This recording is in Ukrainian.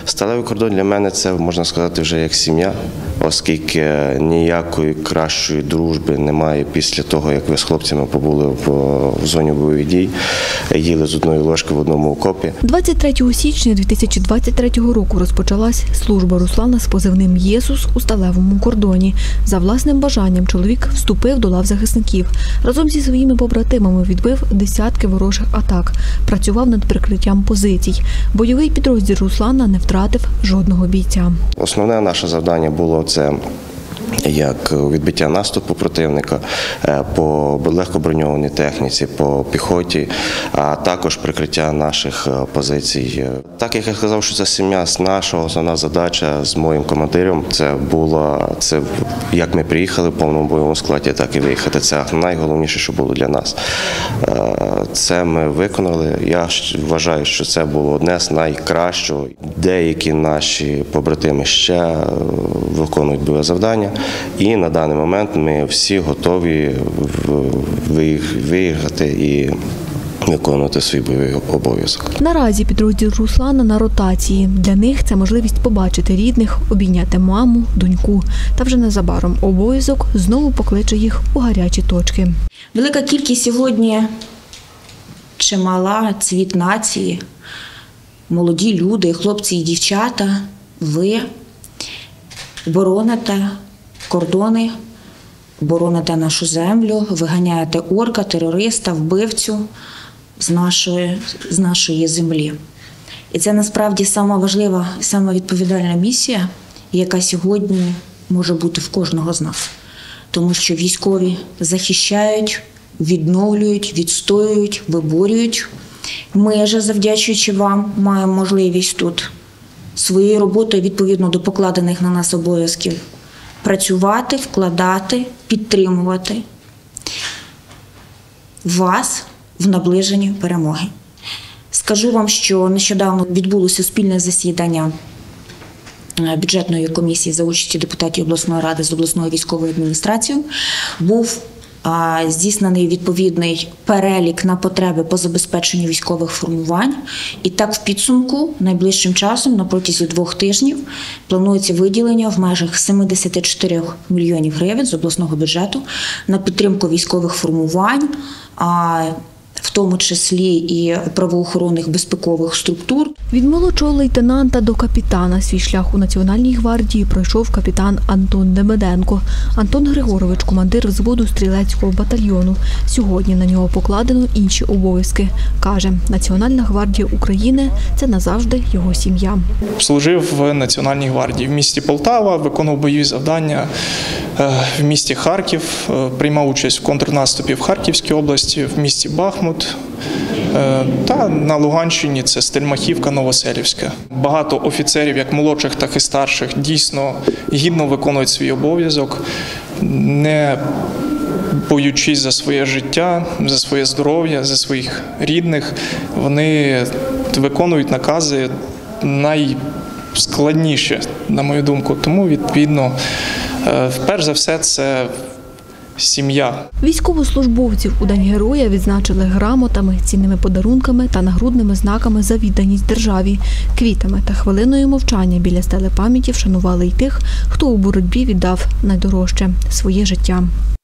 Сталевий кордон для мене це, можна сказати, вже як сім'я, оскільки ніякої кращої дружби немає після того, як ви з хлопцями побули в зоні бойових дій, їли з одної ложки в одному окопі. 23 січня 2023 року розпочалась служба Руслана з позивним «Єсус» у сталевому кордоні. За власним бажанням чоловік вступив до лав захисників. Разом зі своїми побратимами відбив десятки ворожих атак. Працював над прикриттям позицій. Бойовий підрозділ Руслана не втратив жодного бійця. Основне наше завдання було це як відбиття наступу противника по легкоброньованій техніці, по піхоті, а також прикриття наших позицій. Так як я сказав, що це сім'я, наша основна задача з моїм командиром, це як ми приїхали в повному бойовому складі, так і виїхати. Це найголовніше, що було для нас. Це ми виконали. Я вважаю, що це було одне з найкращого. Деякі наші побратими ще виконують бойове завдання. І на даний момент ми всі готові виїхати і виконувати свій бойовий обов'язок. Наразі підрозділ Руслана на ротації. Для них це можливість побачити рідних, обійняти маму, доньку. Та вже незабаром обов'язок знову покличе їх у гарячі точки. Велика кількість сьогодні чимала, цвіт нації, молоді люди, хлопці і дівчата, ви бороните кордони, бороните нашу землю, виганяєте орка, терориста, вбивцю з нашої землі. І це насправді сама важлива, сама відповідальна місія, яка сьогодні може бути в кожного з нас. Тому що військові захищають, відновлюють, відстоюють, виборюють. Ми же, завдячуючи вам, маємо можливість тут своєю роботою, відповідно до покладених на нас обов'язків, працювати, вкладати, підтримувати вас в наближенні перемоги. Скажу вам, що нещодавно відбулося спільне засідання бюджетної комісії за участі депутатів обласної ради з обласною військовою адміністрацією. Був здійснений відповідний перелік на потреби по забезпеченню військових формувань. І так в підсумку найближчим часом, на протязі 2 тижнів, планується виділення в межах 74 мільйонів гривень з обласного бюджету на підтримку військових формувань, в тому числі і правоохоронних безпекових структур. Від молодшого лейтенанта до капітана свій шлях у Національній гвардії пройшов капітан Антон Демиденко. Антон Григорович – командир взводу стрілецького батальйону. Сьогодні на нього покладено інші обов'язки. Каже, Національна гвардія України – це назавжди його сім'я. Служив в Національній гвардії в місті Полтава, виконував бойові завдання в місті Харків, приймав участь в контрнаступі в Харківській області, в місті Бахмут. Та на Луганщині це Стельмахівка, Новоселівська. Багато офіцерів, як молодших, так і старших, дійсно гідно виконують свій обов'язок, не боючись за своє життя, за своє здоров'я, за своїх рідних. Вони виконують накази найскладніше, на мою думку. Тому, відповідно, перш за все, це сім'я. Військовослужбовців у День Героя відзначили грамотами, цінними подарунками та нагрудними знаками за відданість державі. Квітами та хвилиною мовчання біля стели пам'яті вшанували й тих, хто у боротьбі віддав найдорожче – своє життя.